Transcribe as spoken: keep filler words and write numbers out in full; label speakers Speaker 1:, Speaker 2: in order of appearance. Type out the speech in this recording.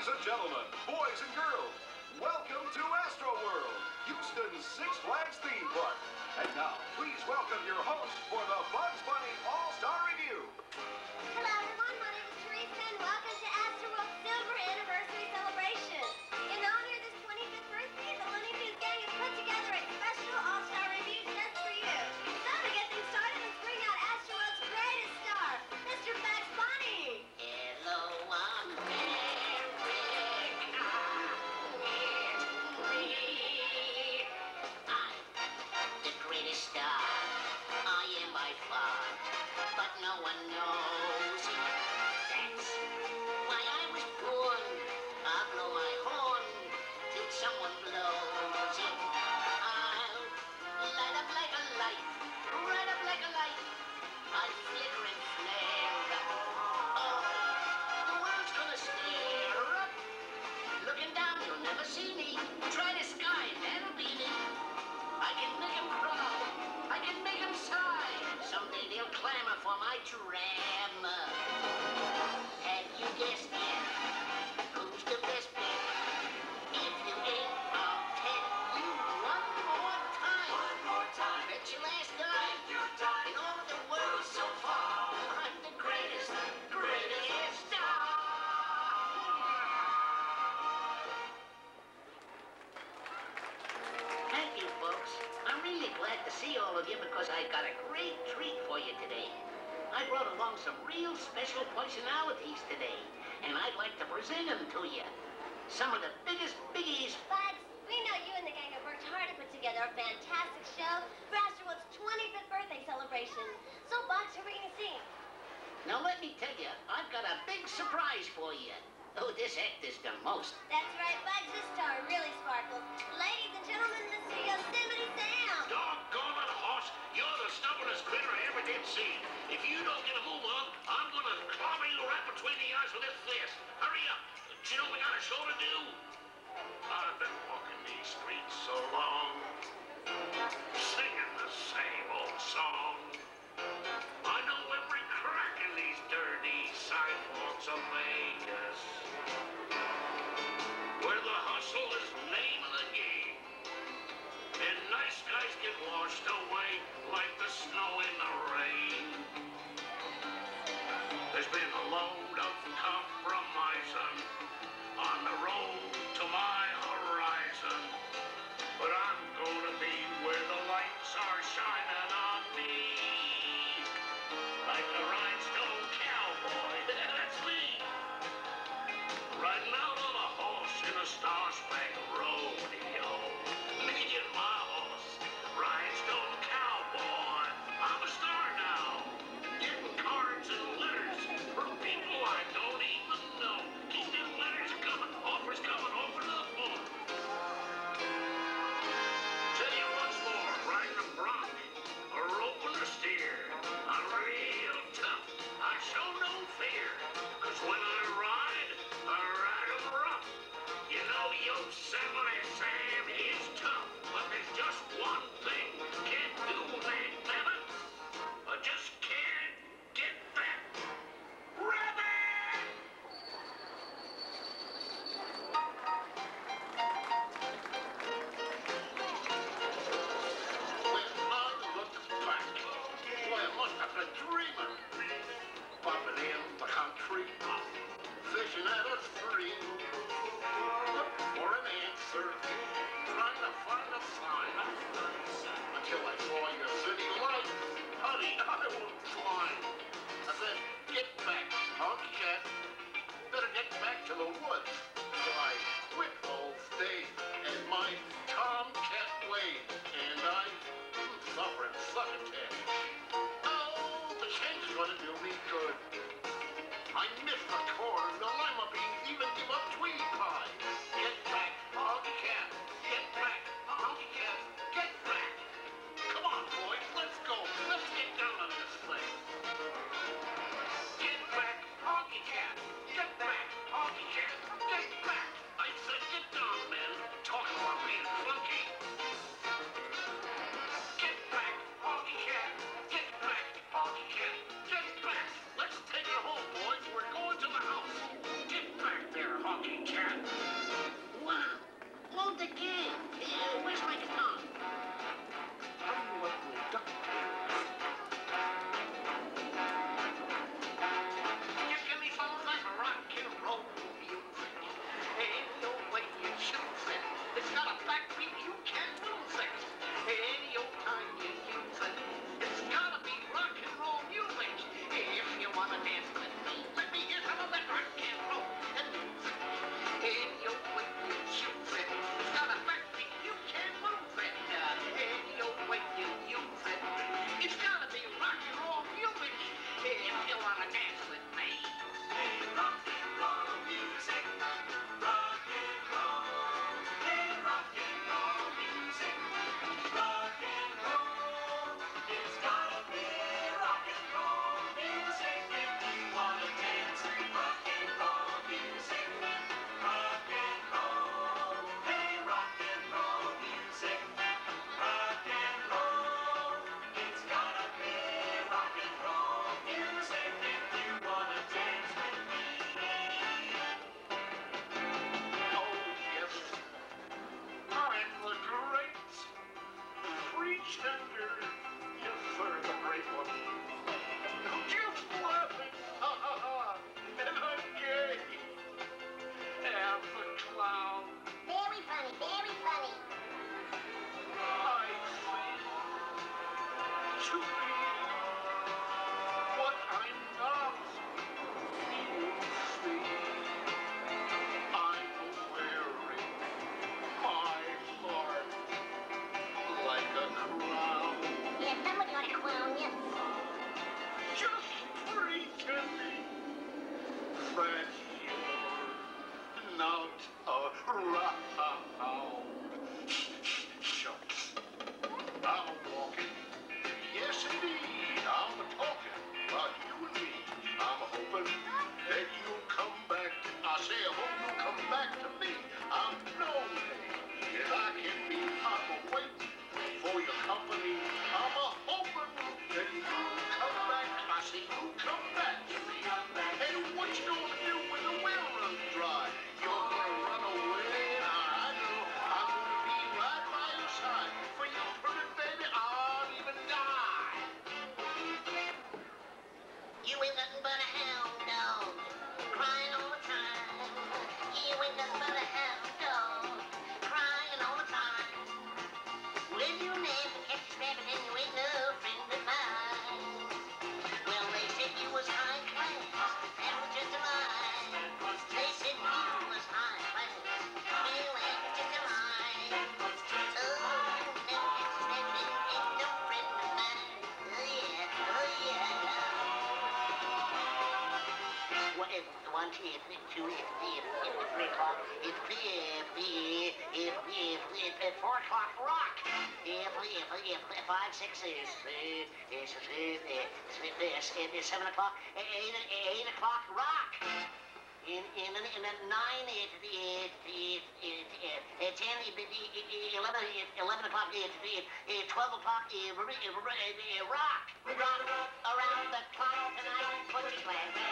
Speaker 1: Ladies and gentlemen, boys and girls, welcome to AstroWorld, Houston's Six Flags theme park. And now, please welcome your host for the Bugs Bunny All-Star Review.
Speaker 2: Hello everyone, my name is Teresa and welcome to AstroWorld's Silver Anniversary Celebration. In honor of this twenty-fifth birthday, the Looney gang has put together a special All-Star Review just for you. So to get things started, let's bring out AstroWorld's greatest star, Mister Bugs Bunny.
Speaker 3: Hello, I'm Eric. I'm the greatest star. I am by far, but no one knows. That's why I was born. I'll blow my horn till someone blows it. I'll light up like a light, right up like a light. I'll flicker and flare up. Oh, the world's gonna stare up. Looking down, you'll never see me. Try the sky, that'll be me. I can make 'em proud. I can make 'em sigh. Someday they'll clamor for my drama. Have you guessed yet? Who's the best bet? If you ain't, I'll tell you one more time. One more time. Bet your last dime. Your dime. In all of the world so far, I'm the greatest, greatest star. Thank you, folks. I'm really glad to see all of you because I got a great treat for you today. I brought along some real special personalities today, and I'd like to present them to you. Some of the biggest biggies.
Speaker 2: Bugs, we know you and the gang have worked hard to put together a fantastic show for AstroWorld's twenty-fifth birthday celebration. So Bugs, who are we going to see?
Speaker 3: Now let me tell you, I've got a big surprise for you. Oh, this act is the most.
Speaker 2: That's right, Bugs, this star really sparkles. Ladies and gentlemen, Mister Yosemite Sam.
Speaker 4: Doggone it, horse. You're the stubbornest critter I ever did see. If you don't get a move on, I'm going to clobber you right between the eyes with this fist. Hurry up. Do you know we got a show to do? I've been walking these streets so long, singing the same old song. I know every crack in these dirty sidewalks of Vegas, where the hustle is name of the game, and nice guys get washed away like the snow in the rain. There's been a load of compromising on the road to my horizon, but I'm gonna be where the lights are shining on me, like a rhinestone cowboy. That's me, riding out on a horse in a star-spangled rodeo. Look at you, my horse, rhinestone cowboy. I'm a star now, getting cards and letters from people I don't even know, keeping say, I hope you come back to me. I'm known if I can be hot waiting for your company. I'm a hoping that you come back. I say, you come back to me. Hey, what you gonna do when the well runs dry? You're gonna run away? I know. I'm gonna be right by your side. For you, pretty baby, I'll even die.
Speaker 3: You ain't nothing but a hound dog, crying all the time. You ain't nothing but a hound dog, crying all the time. When you never catch a rabbit and you ain't no friend of mine. Well, they said you was high class, that was just a lie. They said you was high class, well, that was just a lie. Oh, never catch a rabbit and you ain't no friend of mine. Oh yeah, oh yeah. What if one, two, two, if, if, if, if, three o'clock, if, if, if, if, if, if, if, four o'clock rock, if, if, if, if, five, six is, is, is, is, is, is, seven o'clock, eight, eight o'clock rock. In, in, in, in nine, it, it, it, it, it, ten, eleven, eleven o'clock, it, it, twelve o'clock, it, rock. Rock around the clock tonight, put your glass